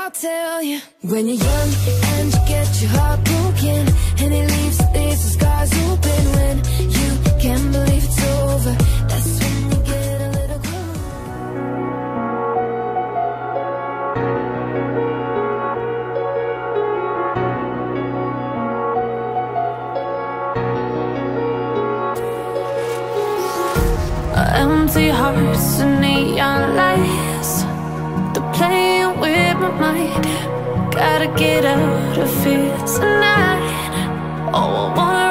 I'll tell you. When you're young and you get your heart broken, and it leaves the scars open. When you can't believe it's over, that's when you get a little closer. Empty hearts and neon lights, they're playing with my mind. Gotta get out of here tonight. Oh, I want